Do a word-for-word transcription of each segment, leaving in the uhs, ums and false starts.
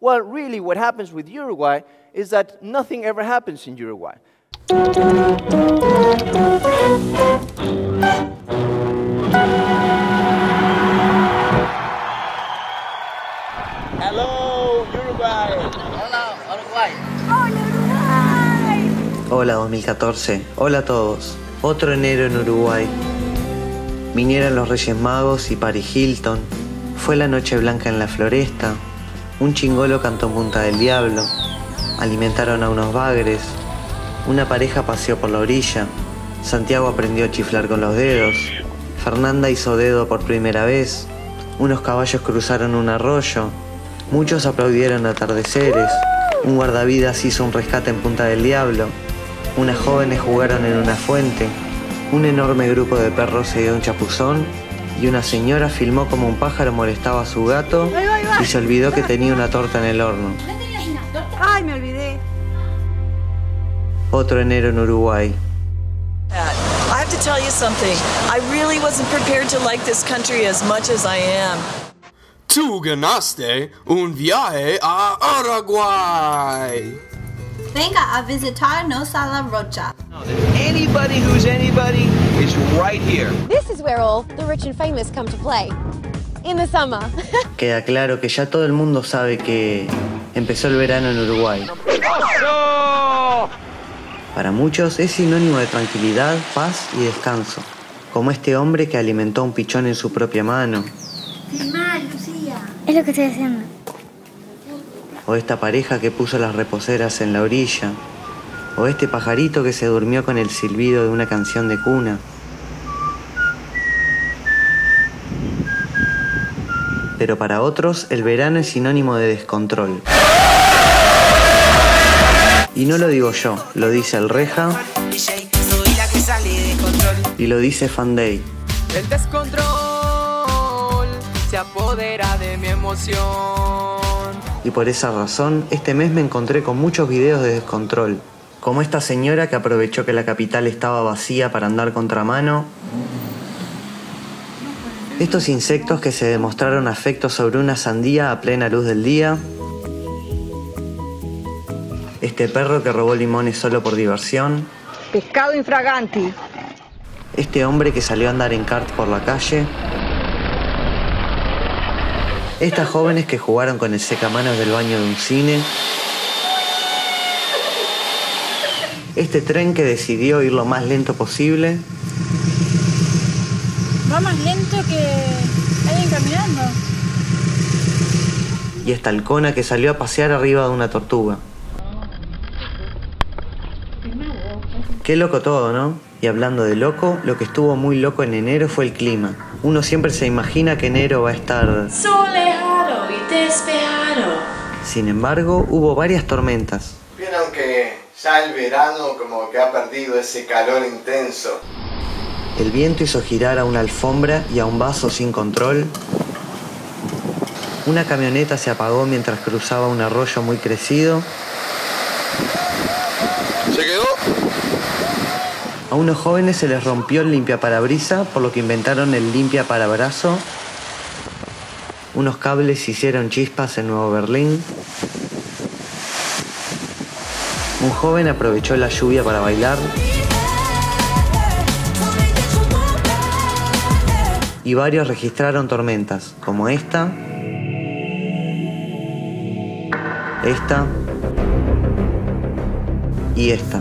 Well, really what happens with Uruguay is that nothing ever happens in Uruguay. Hello, Uruguay. Hola, Uruguay. Hola, Uruguay. Hola dos mil catorce, hola a todos. Otro enero en Uruguay. Vinieron los Reyes Magos y Paris Hilton. Fue la noche blanca en la floresta. Un chingolo cantó Punta del Diablo. Alimentaron a unos bagres. Una pareja paseó por la orilla. Santiago aprendió a chiflar con los dedos. Fernanda hizo dedo por primera vez. Unos caballos cruzaron un arroyo. Muchos aplaudieron atardeceres. Un guardavidas hizo un rescate en Punta del Diablo. Unas jóvenes jugaron en una fuente. Un enorme grupo de perros se dio un chapuzón. Y una señora filmó como un pájaro molestaba a su gato y se olvidó que tenía una torta en el horno. ¿No tenías una torta? Ay, me olvidé. Otro enero en Uruguay. I have to tell you something. I really wasn't prepared to like this country as much as I am. Tú ganaste un viaje a Uruguay. Venga a visitarnos a La Rocha. Anybody who's anybody is right here. This is where all the rich and famous come to play. In the summer. Queda claro que ya todo el mundo sabe que empezó el verano en Uruguay. Para muchos es sinónimo de tranquilidad, paz y descanso. Como este hombre que alimentó un pichón en su propia mano. Filmá, Lucía. Es lo que estoy haciendo. O esta pareja que puso las reposeras en la orilla. O este pajarito que se durmió con el silbido de una canción de cuna. Pero para otros, el verano es sinónimo de descontrol. Y no lo digo yo, lo dice el Reja y lo dice Fanday. El descontrol se apodera de mi emoción. Y por esa razón, este mes me encontré con muchos videos de descontrol. Como esta señora que aprovechó que la capital estaba vacía para andar contramano. Estos insectos que se demostraron afecto sobre una sandía a plena luz del día. Este perro que robó limones solo por diversión. Pescado infraganti. Este hombre que salió a andar en kart por la calle. Estas jóvenes que jugaron con el secamanos del baño de un cine. Este tren que decidió ir lo más lento posible. Va más lento que alguien caminando. Y esta halcona que salió a pasear arriba de una tortuga. Qué loco todo, ¿no? Y hablando de loco, lo que estuvo muy loco en enero fue el clima. Uno siempre se imagina que enero va a estar soleado y despejado. Sin embargo, hubo varias tormentas. Vieron que ya el verano como que ha perdido ese calor intenso. El viento hizo girar a una alfombra y a un vaso sin control. Una camioneta se apagó mientras cruzaba un arroyo muy crecido. ¿Se quedó? A unos jóvenes se les rompió el limpiaparabrisas, por lo que inventaron el limpiaparabrazo. Unos cables hicieron chispas en Nuevo Berlín. Un joven aprovechó la lluvia para bailar. Y varios registraron tormentas, como esta, esta y esta.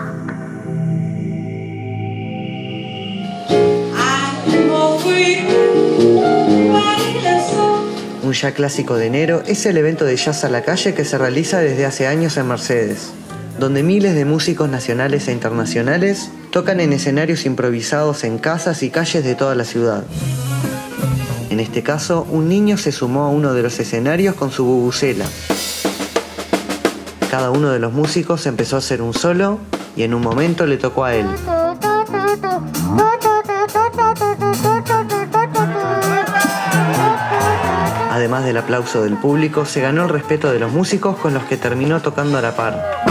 Un ya clásico de enero es el evento de Jazz a la Calle que se realiza desde hace años en Mercedes, donde miles de músicos nacionales e internacionales tocan en escenarios improvisados en casas y calles de toda la ciudad. En este caso, un niño se sumó a uno de los escenarios con su bubucela. Cada uno de los músicos empezó a hacer un solo y en un momento le tocó a él. Además del aplauso del público, se ganó el respeto de los músicos con los que terminó tocando a la par.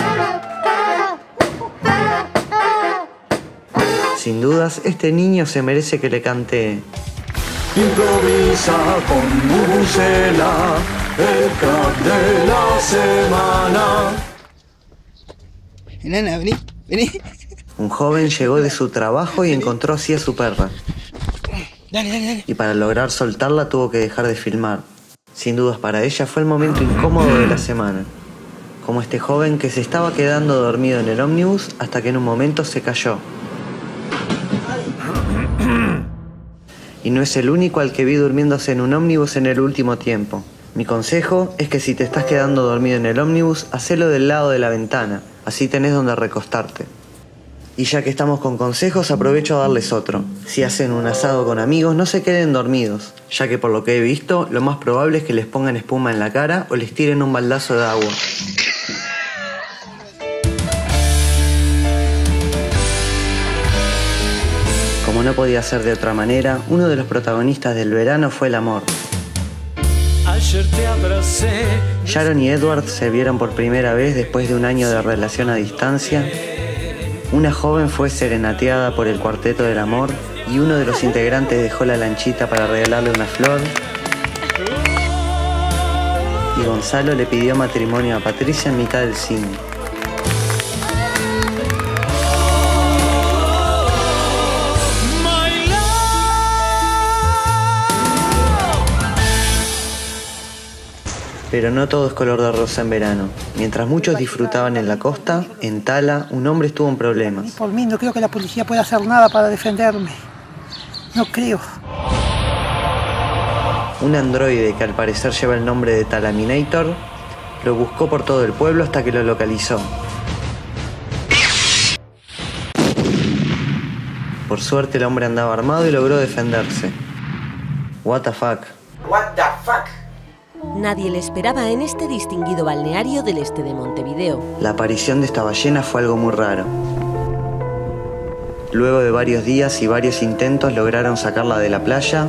Sin dudas, este niño se merece que le cante. Improvisa con bubucela. el crack de la semana. Nana, vení, vení. Un joven llegó de su trabajo y encontró así a su perra. Dale, dale, dale. Y para lograr soltarla tuvo que dejar de filmar. Sin dudas para ella fue el momento incómodo de la semana. Como este joven que se estaba quedando dormido en el ómnibus hasta que en un momento se cayó. Y no es el único al que vi durmiéndose en un ómnibus en el último tiempo. Mi consejo es que si te estás quedando dormido en el ómnibus, hacelo del lado de la ventana, así tenés donde recostarte. Y ya que estamos con consejos, aprovecho a darles otro. Si hacen un asado con amigos, no se queden dormidos, ya que por lo que he visto, lo más probable es que les pongan espuma en la cara o les tiren un baldazo de agua. Como no podía ser de otra manera, uno de los protagonistas del verano fue el amor. Ayer te abracé. Sharon y Edward se vieron por primera vez después de un año de relación a distancia. Una joven fue serenateada por el Cuarteto del Amor y uno de los integrantes dejó la lanchita para regalarle una flor. Y Gonzalo le pidió matrimonio a Patricia en mitad del cine. Pero no todo es color de rosa en verano. Mientras muchos disfrutaban en la costa, en Tala, un hombre estuvo en problemas. Por mí no creo que la policía pueda hacer nada para defenderme. No creo. Un androide que al parecer lleva el nombre de Talaminator lo buscó por todo el pueblo hasta que lo localizó. Por suerte el hombre andaba armado y logró defenderse. What the fuck. What the fuck. Nadie le esperaba en este distinguido balneario del este de Montevideo. La aparición de esta ballena fue algo muy raro. Luego de varios días y varios intentos lograron sacarla de la playa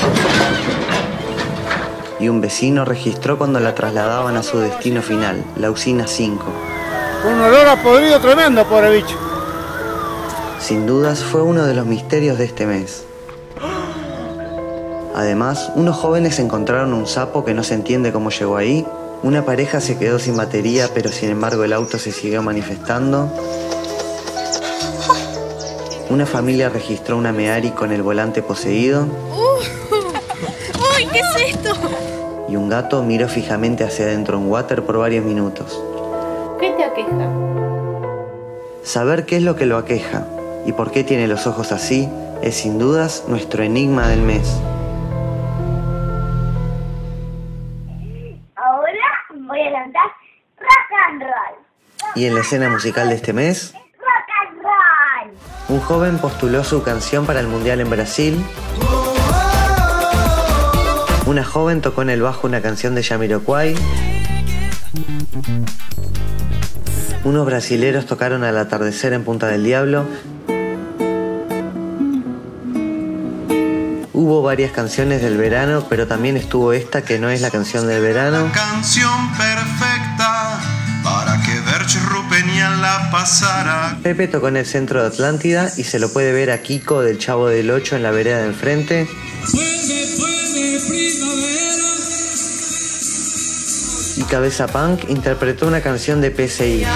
y un vecino registró cuando la trasladaban a su destino final, la usina cinco. Un olor a podrido tremendo, pobre bicho. Sin dudas fue uno de los misterios de este mes. Además, unos jóvenes encontraron un sapo que no se entiende cómo llegó ahí. Una pareja se quedó sin batería, pero sin embargo el auto se siguió manifestando. Una familia registró una Meari con el volante poseído. ¡Uy, qué es esto! Y un gato miró fijamente hacia adentro un water por varios minutos. ¿Qué te aqueja? Saber qué es lo que lo aqueja y por qué tiene los ojos así es sin dudas nuestro enigma del mes. Voy a cantar rock and roll. Y en la escena musical de este mes, Rock and roll. un joven postuló su canción para el Mundial en Brasil. Una joven tocó en el bajo una canción de Jamiroquai. Unos brasileros tocaron al atardecer en Punta del Diablo. Hubo varias canciones del verano, pero también estuvo esta que no es la canción del verano. Canción perfecta para que Verge Rupenian la pasara. Pepe tocó en el centro de Atlántida y se lo puede ver a Kiko del Chavo del Ocho en la vereda de enfrente. Y Cabeza Punk interpretó una canción de P S I.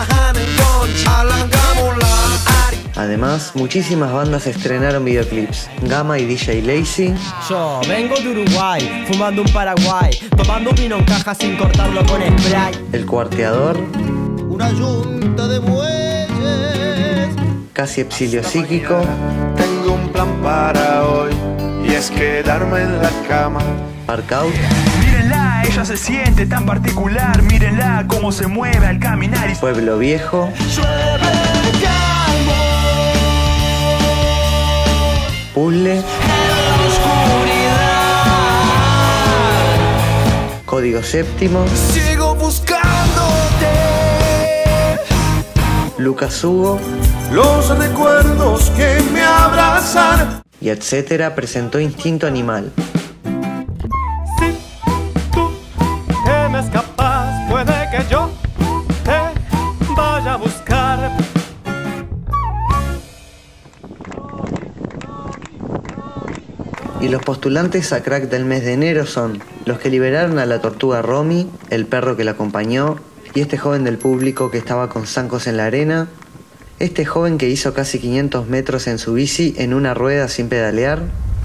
Además, muchísimas bandas estrenaron videoclips. Gama y D J Lazy. Yo vengo de Uruguay, fumando un Paraguay, tomando vino en caja sin cortarlo con spray. El Cuarteador. Una yunta de bueyes. Casi Epsilio Psíquico. Tengo un plan para hoy y es quedarme en la cama. Parkout. Mírenla, ella se siente tan particular. Mírenla cómo se mueve al caminar. Y... Pueblo Viejo. Puzzle. Código Séptimo. Sigo buscándote. Lucas Hugo. Los recuerdos que me abrazan. Y etcétera presentó Instinto Animal. Si tú que me escapas, puede que yo te vaya a buscar. Y Y los postulantes a crack del mes de enero son los que liberaron a la tortuga Romy, el perro que la acompañó, y este joven del público que estaba con zancos en la arena, este joven que hizo casi quinientos metros en su bici en una rueda sin pedalear,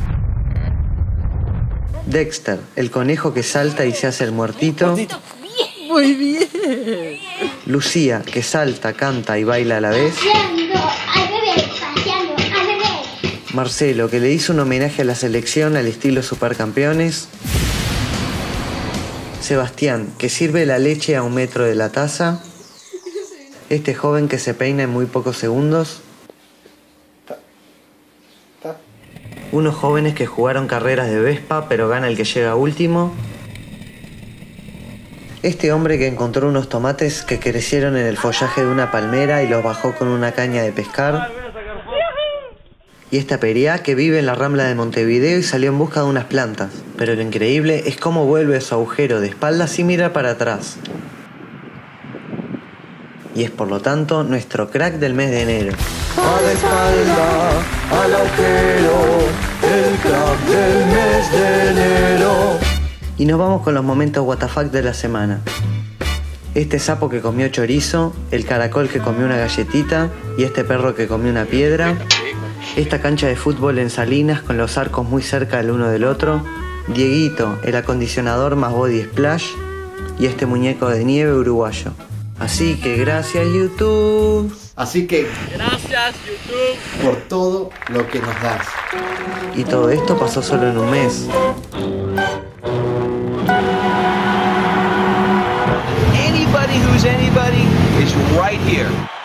Dexter, el conejo que salta y se hace el muertito, Muy bien. Lucía, que salta, canta y baila a la vez, Marcelo, que le hizo un homenaje a la selección al estilo Supercampeones, Sebastián, que sirve la leche a un metro de la taza, este joven que se peina en muy pocos segundos, unos jóvenes que jugaron carreras de Vespa pero gana el que llega último, este hombre que encontró unos tomates que crecieron en el follaje de una palmera y los bajó con una caña de pescar, y esta pería que vive en la Rambla de Montevideo y salió en busca de unas plantas, pero lo increíble es cómo vuelve a su agujero de espaldas sin mirar para atrás. Y es por lo tanto nuestro crack del mes de enero. A la espalda, al agujero, el crack del mes de enero. Y nos vamos con los momentos W T F de la semana. Este sapo que comió chorizo, el caracol que comió una galletita y este perro que comió una piedra. Esta cancha de fútbol en Salinas con los arcos muy cerca el uno del otro. Dieguito, el acondicionador más body splash. Y este muñeco de nieve uruguayo. Así que gracias YouTube. Así que Gracias YouTube por todo lo que nos das. Y todo esto pasó solo en un mes. Anybody who's anybody is right here.